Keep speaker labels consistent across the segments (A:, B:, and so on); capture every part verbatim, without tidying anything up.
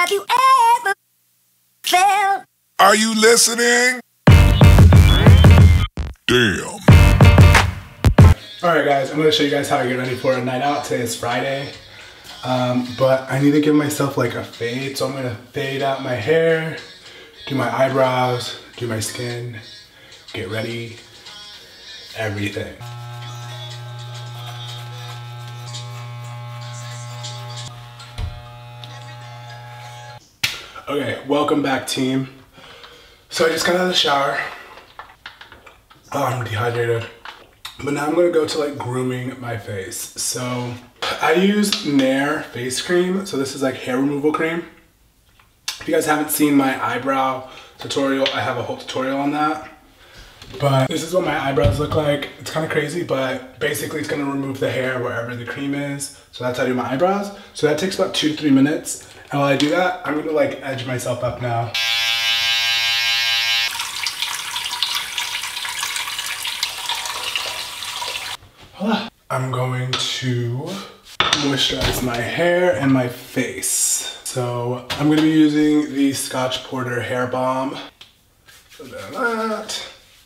A: Have you ever felt?
B: Are you listening? Damn.
C: Alright guys, I'm going to show you guys how I get ready for a night out. Today is Friday, um, but I need to give myself like a fade, so I'm going to fade out my hair, do my eyebrows, do my skin, get ready, everything. Okay, welcome back team. So I just got out of the shower. Oh, I'm dehydrated. But now I'm gonna go to like grooming my face. So I use Nair face cream. So this is like hair removal cream. If you guys haven't seen my eyebrow tutorial, I have a whole tutorial on that. But this is what my eyebrows look like. It's kind of crazy, but basically it's gonna remove the hair wherever the cream is. So that's how I do my eyebrows. So that takes about two to three minutes. And while I do that, I'm gonna like edge myself up now. I'm going to moisturize my hair and my face. So I'm gonna be using the Scotch Porter Hair Balm. So then that.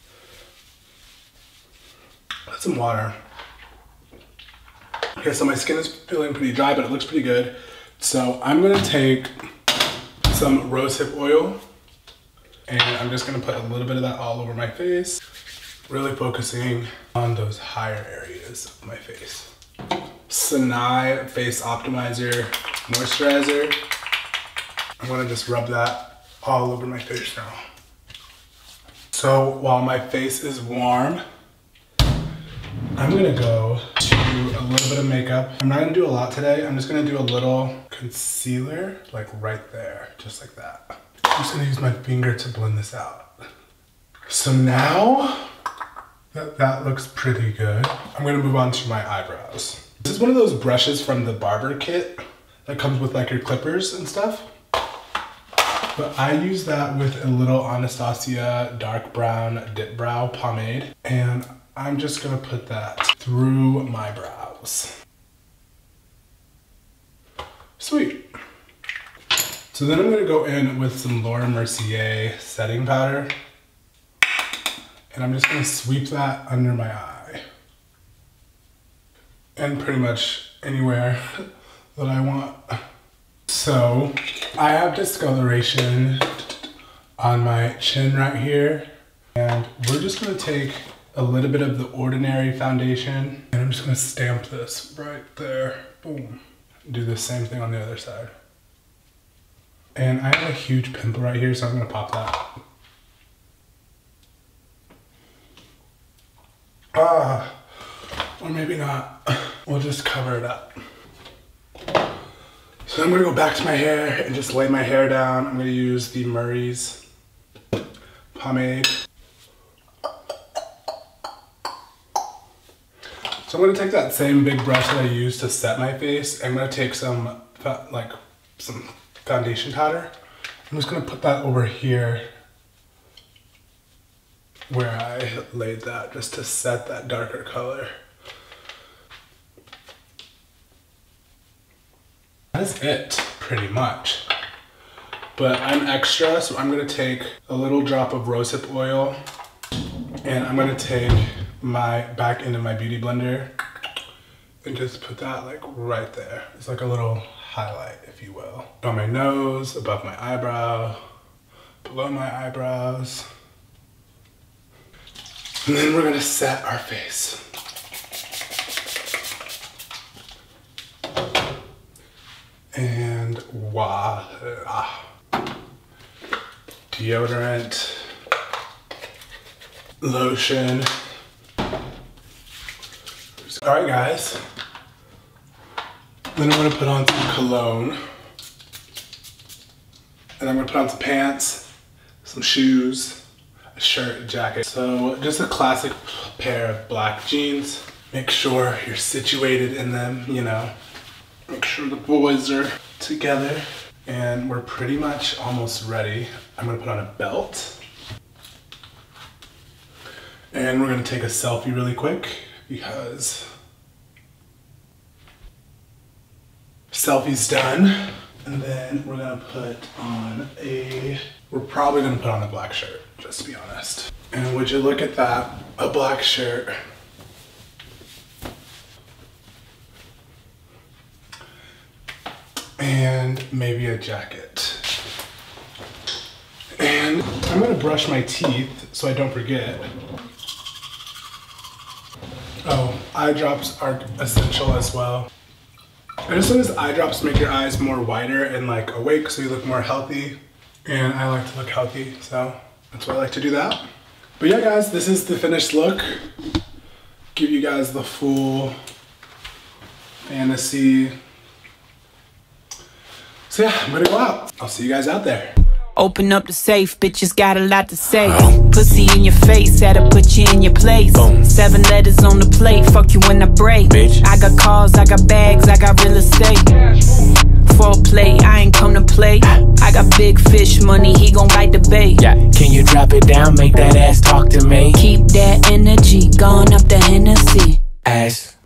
C: Put some water. Okay, so my skin is feeling pretty dry, but it looks pretty good. So I'm gonna take some rosehip oil and I'm just gonna put a little bit of that all over my face, really focusing on those higher areas of my face. Sanai Face Optimizer Moisturizer. I'm gonna just rub that all over my face now. So while my face is warm, I'm gonna go to a little bit of makeup. I'm not gonna do a lot today. I'm just gonna do a little concealer, like right there, just like that. I'm just gonna use my finger to blend this out. So now that that looks pretty good, I'm gonna move on to my eyebrows. This is one of those brushes from the barber kit that comes with like your clippers and stuff. But I use that with a little Anastasia dark brown dip brow pomade, and I'm just gonna put that through my brows. Sweet. So then I'm gonna go in with some Laura Mercier setting powder, and I'm just gonna sweep that under my eye. And pretty much anywhere that I want. So I have discoloration on my chin right here, and we're just gonna take a little bit of the Ordinary foundation, and I'm just gonna stamp this right there. Boom. Do the same thing on the other side. And I have a huge pimple right here, so I'm gonna pop that. Ah, or maybe not. We'll just cover it up. So I'm gonna go back to my hair and just lay my hair down. I'm gonna use the Murray's pomade. So I'm gonna take that same big brush that I used to set my face. I'm gonna take some like some foundation powder. I'm just gonna put that over here where I laid that, just to set that darker color. That's it, pretty much. But I'm extra, so I'm gonna take a little drop of rosehip oil, and I'm gonna take my back into my beauty blender and just put that like right there. It's like a little highlight, if you will. On my nose, above my eyebrow, below my eyebrows. And then we're gonna set our face. And voila. Deodorant, lotion. All right, guys. Then I'm gonna put on some cologne. And I'm gonna put on some pants, some shoes, a shirt, a jacket. So just a classic pair of black jeans. Make sure you're situated in them, you know. Make sure the boys are together. And we're pretty much almost ready. I'm gonna put on a belt. And we're gonna take a selfie really quick because selfie's done. And then we're gonna put on a, we're probably gonna put on a black shirt, just to be honest. And would you look at that, a black shirt. And maybe a jacket. And I'm gonna brush my teeth so I don't forget. Oh, eye drops are essential as well. I just noticed eye drops make your eyes more wider and like awake so you look more healthy. And I like to look healthy, so that's why I like to do that. But yeah guys, this is the finished look. Give you guys the full fantasy. So yeah, I'm gonna go out. I'll see you guys out there.
D: Open up the safe, bitches got a lot to say. Pussy in your face, had to put you in your place. Boom. Seven letters on the plate, fuck you when I break. Bitch. I got cars, I got bags, I got real estate. Foreplay, I ain't come to play. I got big fish money, he gon' bite the bait. Yeah. Can you drop it down, make that ass talk to me? Keep that energy, going up the Hennessy. Ass.